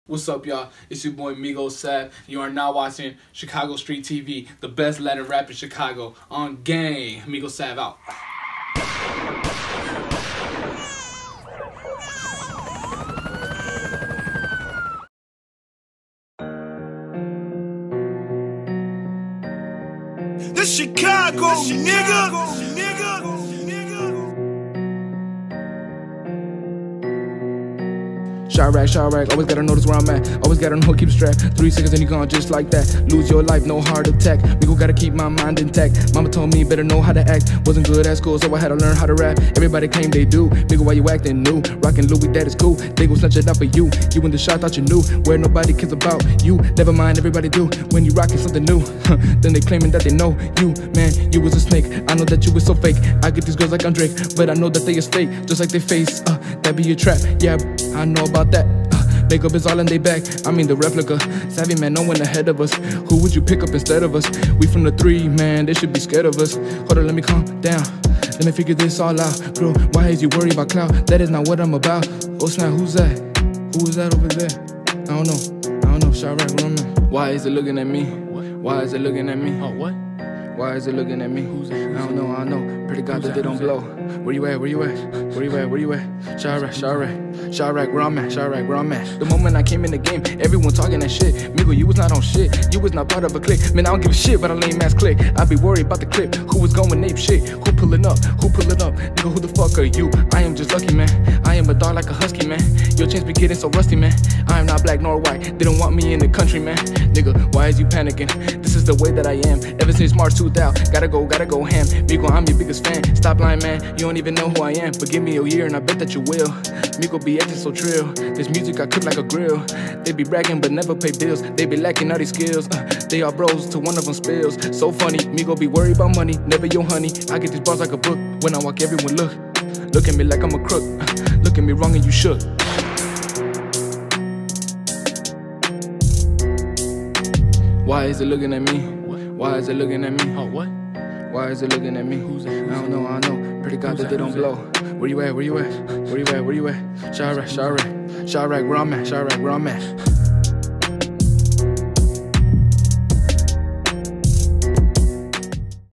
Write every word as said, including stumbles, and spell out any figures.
What's up, y'all? It's your boy Migos Sav. You are now watching Chicago Street T V, the best Latin rap in Chicago. On gang, Migos Sav out. The Chicago, nigga. Chiraq, Chiraq, always gotta notice where I'm at. Always gotta know who keep strapped. Three seconds and you gone just like that. Lose your life, no heart attack. Migo gotta keep my mind intact. Mama told me better know how to act. Wasn't good at school, so I had to learn how to rap. Everybody claim they do. Migo, why you acting new? Rockin' Louis, that is cool. They gon' snatch it out for you. You in the shot, thought you knew. Where nobody cares about you. Never mind, everybody do. When you rockin' something new, then they claiming that they know you. Man, you was a snake. I know that you was so fake. I get these girls like I'm Drake, but I know that they is fake, just like they face. Uh, that be a trap. Yeah, I know about that. Makeup is all in they back, I mean the replica. Savvy man, no one ahead of us. Who would you pick up instead of us? We from the three, man, they should be scared of us. Hold on, let me calm down. Let me figure this all out. Bro, why is you worried about clout? That is not what I'm about. Oh snap, who's that? Who is that over there? I don't know, I don't know, Chiraq, Roman. Why is it looking at me? Why is it looking at me? Oh, what? Why is it looking at me? Who's that? I don't know, I don't know. Pretty God that they don't blow. Where you at? Where you at? Where you at? Where you at? Chiraq, Chiraq. Chiraq, where I'm at, Chiraq, where I'm at. The moment I came in the game, everyone talking that shit. Migo, you was not on shit, you was not part of a clique. Man, I don't give a shit about a lame ass clique. I be worried about the clip, who was going ape shit. Who pulling up, who pulling up? Nigga, who the fuck are you? I am just lucky, man. I am a dog like a husky, man. Your chains be getting so rusty, man. I am not black nor white, they don't want me in the country, man. Nigga, why is you panicking? This is the way that I am, ever since March two thousand. Gotta go, gotta go ham. Migo, I'm your biggest fan. Stop lying, man, you don't even know who I am. But give me a year and I bet that you will. Migo be acting so trill. This music I cook like a grill. They be bragging but never pay bills. They be lacking all these skills. Uh, they are bros till one of them spills. So funny, Migo be worried about money, never your honey. I get these bars like a book. When I walk, everyone look. Look at me like I'm a crook. Uh, look at me wrong and you shook. Why is it looking at me? Why is it looking at me? Oh, what? Why is it looking at me? Who's that? I don't know, I don't know. Pretty God that they don't blow. Where you at? Where you at? Where you at? Where you at? Chiraq, Chiraq. Chiraq, where I'm at, Chiraq, where I'm at.